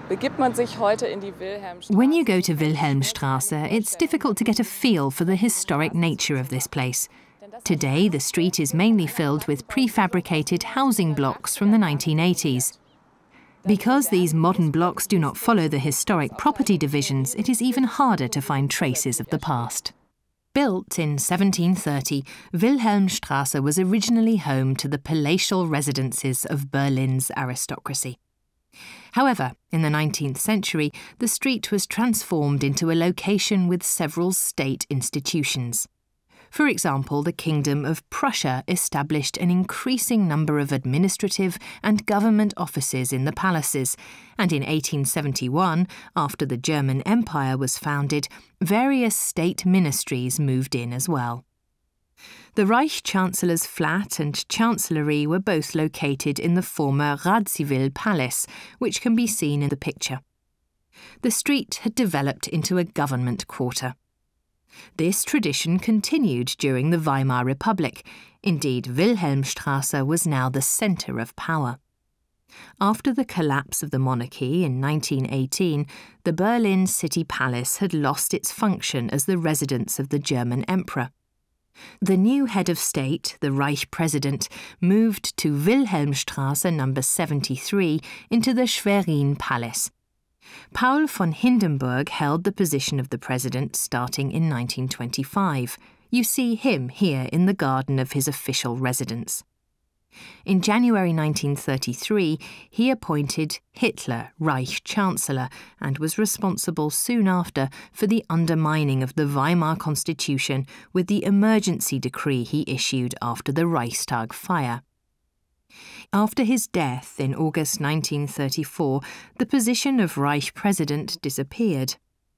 When you go to Wilhelmstraße, it's difficult to get a feel for the historic nature of this place. Today, the street is mainly filled with prefabricated housing blocks from the 1980s. Because these modern blocks do not follow the historic property divisions, it is even harder to find traces of the past. Built in 1730, Wilhelmstraße was originally home to the palatial residences of Berlin's aristocracy. However, in the 19th century, the street was transformed into a location with several state institutions. For example, the Kingdom of Prussia established an increasing number of administrative and government offices in the palaces, and in 1871, after the German Empire was founded, various state ministries moved in as well. The Reich Chancellor's flat and chancellery were both located in the former Radziwill Palace, which can be seen in the picture. The street had developed into a government quarter. This tradition continued during the Weimar Republic. Indeed, Wilhelmstraße was now the centre of power. After the collapse of the monarchy in 1918, the Berlin City Palace had lost its function as the residence of the German Emperor. The new head of state, the Reich President, moved to Wilhelmstraße number 73 into the Schwerin Palace. Paul von Hindenburg held the position of the president starting in 1925. You see him here in the garden of his official residence. In January 1933, he appointed Hitler Reich Chancellor and was responsible soon after for the undermining of the Weimar Constitution with the emergency decree he issued after the Reichstag fire. After his death in August 1934, the position of Reich President disappeared.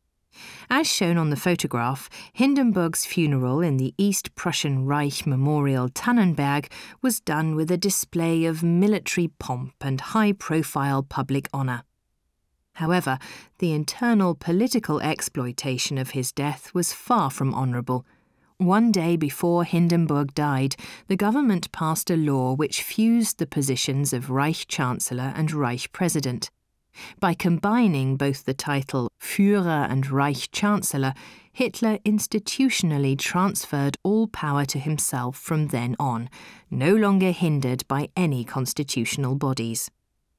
As shown on the photograph, Hindenburg's funeral in the East Prussian Reich Memorial Tannenberg was done with a display of military pomp and high-profile public honour. However, the internal political exploitation of his death was far from honourable. One day before Hindenburg died, the government passed a law which fused the positions of Reich Chancellor and Reich President. By combining both the title Führer and Reich Chancellor, Hitler institutionally transferred all power to himself from then on, no longer hindered by any constitutional bodies.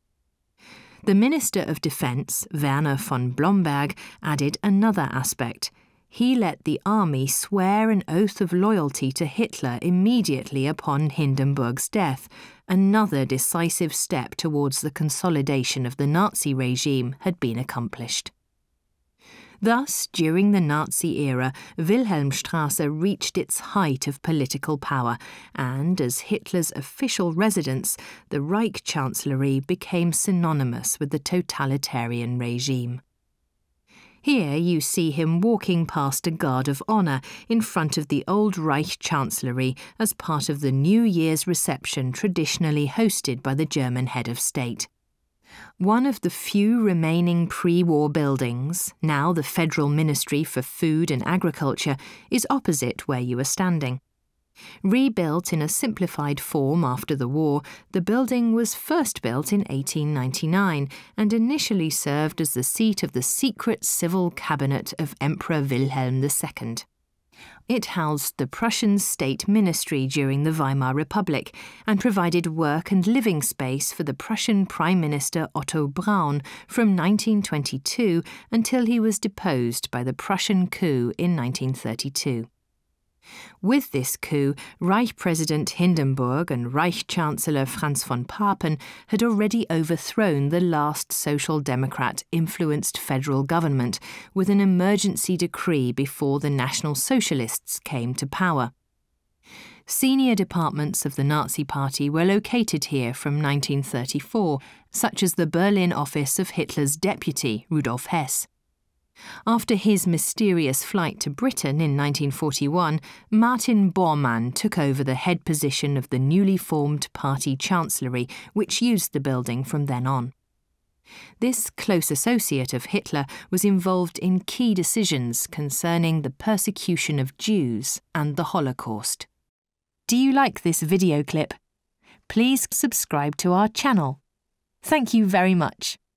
The Minister of Defence, Werner von Blomberg, added another aspect. He let the army swear an oath of loyalty to Hitler immediately upon Hindenburg's death. Another decisive step towards the consolidation of the Nazi regime had been accomplished. Thus, during the Nazi era, Wilhelmstraße reached its height of political power, and as Hitler's official residence, the Reich Chancellery became synonymous with the totalitarian regime. Here you see him walking past a guard of honour in front of the old Reich Chancellery as part of the New Year's reception traditionally hosted by the German head of state. One of the few remaining pre-war buildings, now the Federal Ministry for Food and Agriculture, is opposite where you are standing. Rebuilt in a simplified form after the war, the building was first built in 1899 and initially served as the seat of the secret civil cabinet of Emperor Wilhelm II. It housed the Prussian state ministry during the Weimar Republic and provided work and living space for the Prussian Prime Minister Otto Braun from 1922 until he was deposed by the Prussian coup in 1932. With this coup, Reich President Hindenburg and Reich Chancellor Franz von Papen had already overthrown the last Social Democrat-influenced federal government with an emergency decree before the National Socialists came to power. Senior departments of the Nazi Party were located here from 1934, such as the Berlin office of Hitler's deputy, Rudolf Hess. After his mysterious flight to Britain in 1941, Martin Bormann took over the head position of the newly formed party chancellery, which used the building from then on. This close associate of Hitler was involved in key decisions concerning the persecution of Jews and the Holocaust. Do you like this video clip? Please subscribe to our channel. Thank you very much.